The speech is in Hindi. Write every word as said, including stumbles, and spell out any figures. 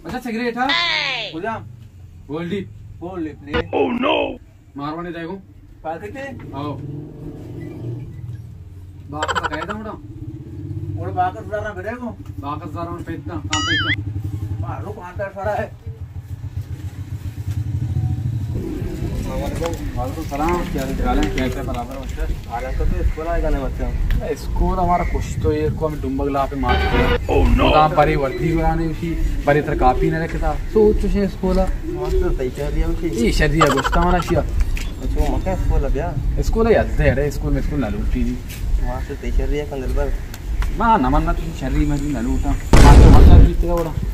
अच्छा सिगरेट है बुझा गोल्डी बोल ले ओह नो मारवाने देखो पाकिट आओ बाकर का कहता हूं और बाकर सारा बेरेगो बाकर सारा में पेटता काम पेटता मारो कांटा सारा है वालेकुम सलाम क्या हाल है क्या क्या बराबर बच्चा हालांकि तो स्कूल आएगा ना बच्चा स्कूल हमारा कुछ तो ये को हम डुम्बगला पे मार दिया ओह नो काम परी वर्दी बनाने उसी परी तर कापी ने रखता सोच तुझे स्कूल मास्टर तैयार दिया उसी ये शरिया गुस्ता वाला शिया अच्छा मका स्कूल गया स्कूल है याद है स्कूल में स्कूल ना लूटी थी मास्टर तैयार दिया कंदल पर मां नमन ना तुझे शरीर में ना लूटा मास्टर मास्टर जीते का बड़ा